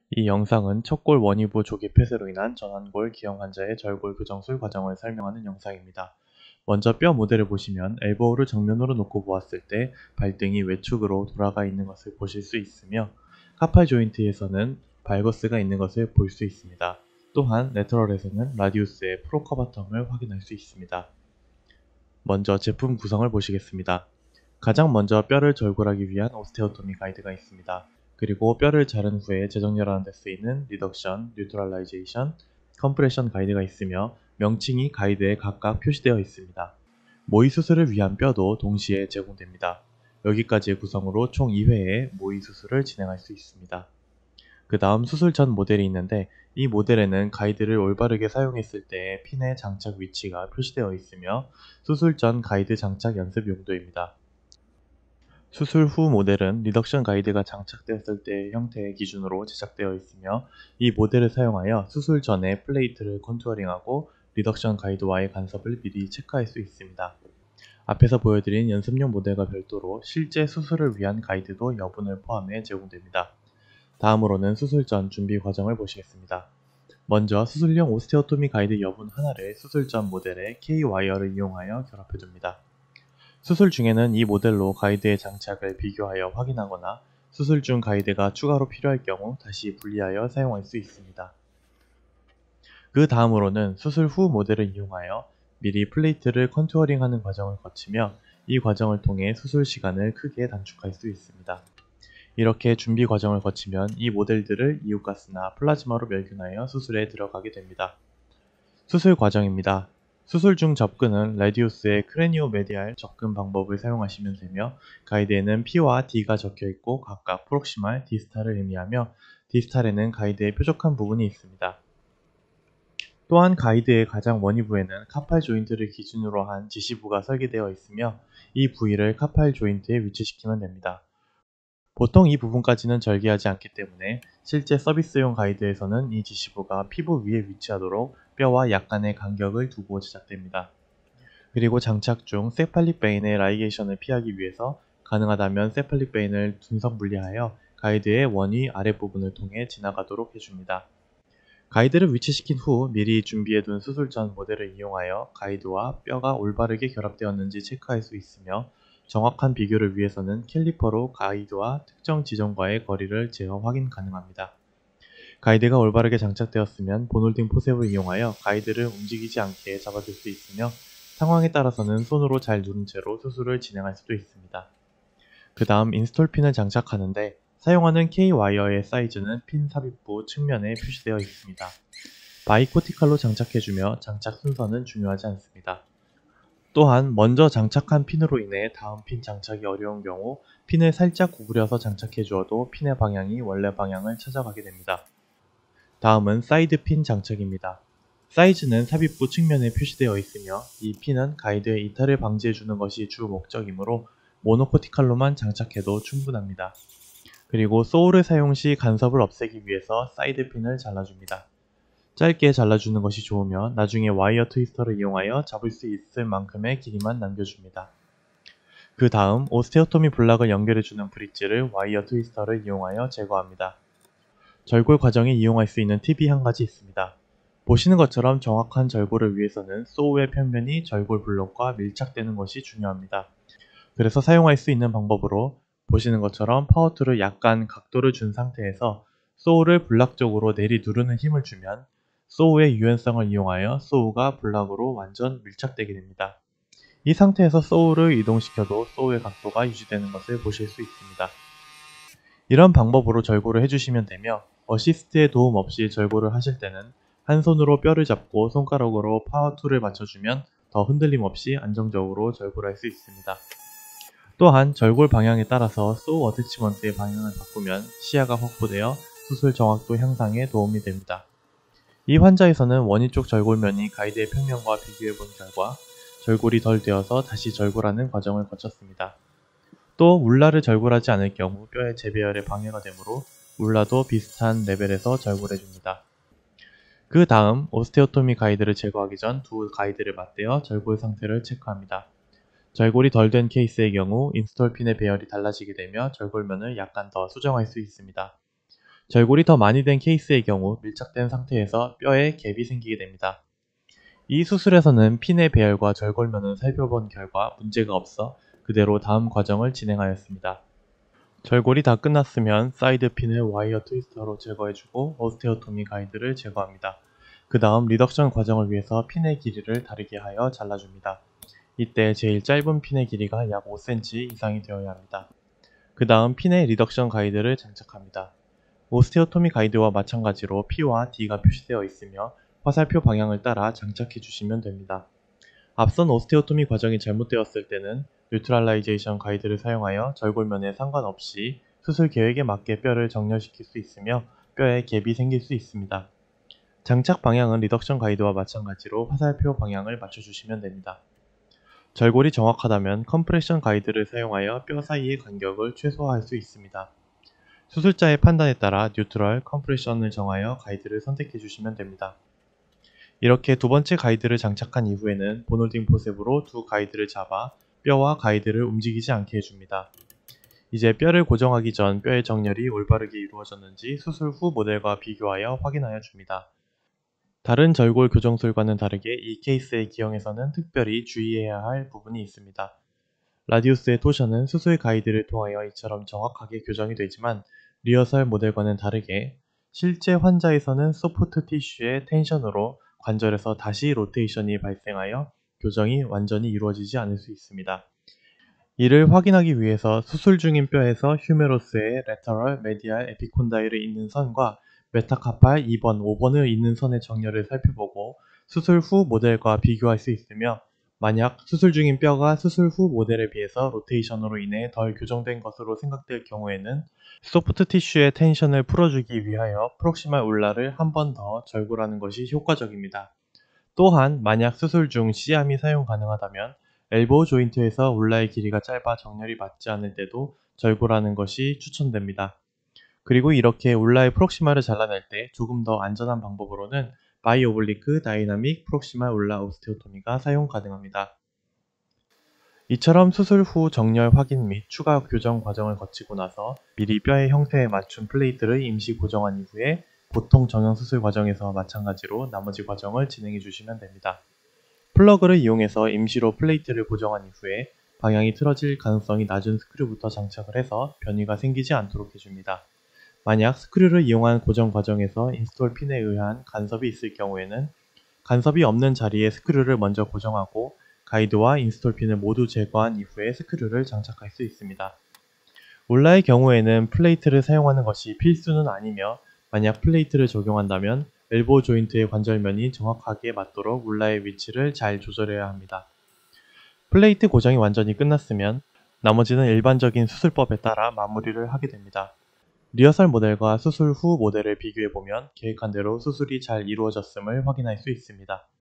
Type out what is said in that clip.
이 영상은 척골 원위부 조기 폐쇄로 인한 전완골 기형 환자의 절골 교정술 과정을 설명하는 영상입니다. 먼저 뼈 모델을 보시면 엘보우를 정면으로 놓고 보았을 때 발등이 외축으로 돌아가 있는 것을 보실 수 있으며 카팔 조인트에서는 발거스가 있는 것을 볼 수 있습니다. 또한 레터럴에서는 라디우스의 프로커바텀을 확인할 수 있습니다. 먼저 제품 구성을 보시겠습니다. 가장 먼저 뼈를 절골하기 위한 오스테오토미 가이드가 있습니다. 그리고 뼈를 자른 후에 재정렬하는 데 쓰이는 리덕션, 뉴트럴라이제이션, 컴프레션 가이드가 있으며 명칭이 가이드에 각각 표시되어 있습니다. 모의 수술을 위한 뼈도 동시에 제공됩니다. 여기까지의 구성으로 총 2회의 모의 수술을 진행할 수 있습니다. 그 다음 수술 전 모델이 있는데 이 모델에는 가이드를 올바르게 사용했을 때의 핀의 장착 위치가 표시되어 있으며 수술 전 가이드 장착 연습 용도입니다. 수술 후 모델은 리덕션 가이드가 장착되었을 때의 형태의 기준으로 제작되어 있으며 이 모델을 사용하여 수술 전에 플레이트를 컨투어링하고 리덕션 가이드와의 간섭을 미리 체크할 수 있습니다. 앞에서 보여드린 연습용 모델과 별도로 실제 수술을 위한 가이드도 여분을 포함해 제공됩니다. 다음으로는 수술 전 준비 과정을 보시겠습니다. 먼저 수술용 오스테오토미 가이드 여분 하나를 수술 전 모델에 K-와이어를 이용하여 결합해줍니다. 수술 중에는 이 모델로 가이드의 장착을 비교하여 확인하거나 수술 중 가이드가 추가로 필요할 경우 다시 분리하여 사용할 수 있습니다. 그 다음으로는 수술 후 모델을 이용하여 미리 플레이트를 컨투어링하는 과정을 거치며 이 과정을 통해 수술 시간을 크게 단축할 수 있습니다. 이렇게 준비 과정을 거치면 이 모델들을 이웃가스나 플라즈마로 멸균하여 수술에 들어가게 됩니다. 수술 과정입니다. 수술 중 접근은 레디우스의 크레니오메디알 접근 방법을 사용하시면 되며 가이드에는 P와 D가 적혀있고 각각 프록시말, 디스탈을 의미하며 디스탈에는 가이드의 뾰족한 부분이 있습니다. 또한 가이드의 가장 원위부에는 카팔 조인트를 기준으로 한 지시부가 설계되어 있으며 이 부위를 카팔 조인트에 위치시키면 됩니다. 보통 이 부분까지는 절개하지 않기 때문에 실제 서비스용 가이드에서는 이 지시부가 피부 위에 위치하도록 뼈와 약간의 간격을 두고 제작됩니다. 그리고 장착 중 세팔릭 베인의 라이게이션을 피하기 위해서 가능하다면 세팔릭 베인을 둔석 분리하여 가이드의 원위 아랫부분을 통해 지나가도록 해줍니다. 가이드를 위치시킨 후 미리 준비해둔 수술 전 모델을 이용하여 가이드와 뼈가 올바르게 결합되었는지 체크할 수 있으며 정확한 비교를 위해서는 캘리퍼로 가이드와 특정 지점과의 거리를 재어 확인 가능합니다. 가이드가 올바르게 장착되었으면 본홀딩 포셉을 이용하여 가이드를 움직이지 않게 잡아줄 수 있으며 상황에 따라서는 손으로 잘 누른 채로 수술을 진행할 수도 있습니다. 그 다음 인스톨 핀을 장착하는데 사용하는 K-와이어의 사이즈는 핀 삽입부 측면에 표시되어 있습니다. 바이코티칼로 장착해주며 장착 순서는 중요하지 않습니다. 또한 먼저 장착한 핀으로 인해 다음 핀 장착이 어려운 경우 핀을 살짝 구부려서 장착해 주어도 핀의 방향이 원래 방향을 찾아가게 됩니다. 다음은 사이드 핀 장착입니다. 사이즈는 삽입부 측면에 표시되어 있으며 이 핀은 가이드의 이탈을 방지해주는 것이 주 목적이므로 모노코티칼로만 장착해도 충분합니다. 그리고 소울을 사용 시 간섭을 없애기 위해서 사이드 핀을 잘라줍니다. 짧게 잘라주는 것이 좋으며 나중에 와이어 트위스터를 이용하여 잡을 수 있을 만큼의 길이만 남겨줍니다. 그 다음 오스테오토미 블락을 연결해주는 브릿지를 와이어 트위스터를 이용하여 제거합니다. 절골 과정에 이용할 수 있는 팁이 한 가지 있습니다. 보시는 것처럼 정확한 절골을 위해서는 소우의 편면이 절골 블록과 밀착되는 것이 중요합니다. 그래서 사용할 수 있는 방법으로 보시는 것처럼 파워툴을 약간 각도를 준 상태에서 소우를 블락 쪽으로 내리 누르는 힘을 주면 소우의 유연성을 이용하여 소우가 블락으로 완전 밀착되게 됩니다. 이 상태에서 소우를 이동시켜도 소우의 각도가 유지되는 것을 보실 수 있습니다. 이런 방법으로 절골을 해주시면 되며 어시스트의 도움 없이 절골을 하실 때는 한 손으로 뼈를 잡고 손가락으로 파워툴을 맞춰주면 더 흔들림 없이 안정적으로 절골할 수 있습니다. 또한 절골 방향에 따라서 소우 어태치먼트의 방향을 바꾸면 시야가 확보되어 수술 정확도 향상에 도움이 됩니다. 이 환자에서는 원위 쪽 절골면이 가이드의 평면과 비교해본 결과 절골이 덜 되어서 다시 절골하는 과정을 거쳤습니다. 또 울라를 절골하지 않을 경우 뼈의 재배열에 방해가 되므로 울라도 비슷한 레벨에서 절골해줍니다. 그 다음 오스테오토미 가이드를 제거하기 전 두 가이드를 맞대어 절골 상태를 체크합니다. 절골이 덜 된 케이스의 경우 인스톨 핀의 배열이 달라지게 되며 절골면을 약간 더 수정할 수 있습니다. 절골이 더 많이 된 케이스의 경우 밀착된 상태에서 뼈에 갭이 생기게 됩니다. 이 수술에서는 핀의 배열과 절골면을 살펴본 결과 문제가 없어 그대로 다음 과정을 진행하였습니다. 절골이 다 끝났으면 사이드 핀을 와이어 트위스터로 제거해주고 오스테오토미 가이드를 제거합니다. 그 다음 리덕션 과정을 위해서 핀의 길이를 다르게 하여 잘라줍니다. 이때 제일 짧은 핀의 길이가 약 5cm 이상이 되어야 합니다. 그 다음 핀의 리덕션 가이드를 장착합니다. 오스테오토미 가이드와 마찬가지로 P와 D가 표시되어 있으며 화살표 방향을 따라 장착해 주시면 됩니다. 앞선 오스테오토미 과정이 잘못되었을 때는 뉴트럴라이제이션 가이드를 사용하여 절골면에 상관없이 수술 계획에 맞게 뼈를 정렬시킬 수 있으며 뼈에 갭이 생길 수 있습니다. 장착 방향은 리덕션 가이드와 마찬가지로 화살표 방향을 맞춰주시면 됩니다. 절골이 정확하다면 컴프레션 가이드를 사용하여 뼈 사이의 간격을 최소화할 수 있습니다. 수술자의 판단에 따라 뉴트럴, 컴프레션을 정하여 가이드를 선택해 주시면 됩니다. 이렇게 두 번째 가이드를 장착한 이후에는 본홀딩 포셉으로 두 가이드를 잡아 뼈와 가이드를 움직이지 않게 해줍니다. 이제 뼈를 고정하기 전 뼈의 정렬이 올바르게 이루어졌는지 수술 후 모델과 비교하여 확인하여 줍니다. 다른 절골 교정술과는 다르게 이 케이스의 기형에서는 특별히 주의해야 할 부분이 있습니다. 라디우스의 토션은 수술 가이드를 통하여 이처럼 정확하게 교정이 되지만 리허설 모델과는 다르게 실제 환자에서는 소프트 티슈의 텐션으로 관절에서 다시 로테이션이 발생하여 교정이 완전히 이루어지지 않을 수 있습니다. 이를 확인하기 위해서 수술 중인 뼈에서 휴메로스의 레터럴 메디알 에피콘다일을 잇는 선과 메타카팔 2번, 5번을 잇는 선의 정렬을 살펴보고 수술 후 모델과 비교할 수 있으며 만약 수술 중인 뼈가 수술 후 모델에 비해서 로테이션으로 인해 덜 교정된 것으로 생각될 경우에는 소프트 티슈의 텐션을 풀어주기 위하여 프록시말 울라를 한 번 더 절골하는 것이 효과적입니다. 또한 만약 수술 중 C암이 사용 가능하다면 엘보우 조인트에서 울라의 길이가 짧아 정렬이 맞지 않을 때도 절골하는 것이 추천됩니다. 그리고 이렇게 울라의 프록시마를 잘라낼 때 조금 더 안전한 방법으로는 바이오블리크 다이나믹 프록시말 울라 오스테오토미가 사용 가능합니다. 이처럼 수술 후 정렬 확인 및 추가 교정 과정을 거치고 나서 미리 뼈의 형태에 맞춘 플레이트를 임시 고정한 이후에 보통 정형 수술 과정에서 마찬가지로 나머지 과정을 진행해 주시면 됩니다. 플러그를 이용해서 임시로 플레이트를 고정한 이후에 방향이 틀어질 가능성이 낮은 스크류부터 장착을 해서 변이가 생기지 않도록 해줍니다. 만약 스크류를 이용한 고정 과정에서 인스톨 핀에 의한 간섭이 있을 경우에는 간섭이 없는 자리에 스크류를 먼저 고정하고 가이드와 인스톨 핀을 모두 제거한 이후에 스크류를 장착할 수 있습니다. 울라의 경우에는 플레이트를 사용하는 것이 필수는 아니며 만약 플레이트를 적용한다면 엘보 조인트의 관절면이 정확하게 맞도록 울라의 위치를 잘 조절해야 합니다. 플레이트 고정이 완전히 끝났으면 나머지는 일반적인 수술법에 따라 마무리를 하게 됩니다. 리허설 모델과 수술 후 모델을 비교해보면 계획한 대로 수술이 잘 이루어졌음을 확인할 수 있습니다.